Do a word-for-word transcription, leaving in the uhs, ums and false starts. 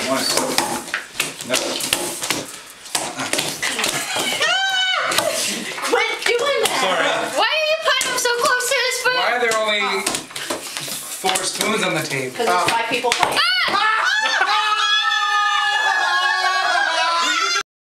want it. No. Uh-uh. Quit doing that! Sorry. Why are you putting them so close to his foot? Why are there only four spoons on the table? Because it's five people playing. Ah!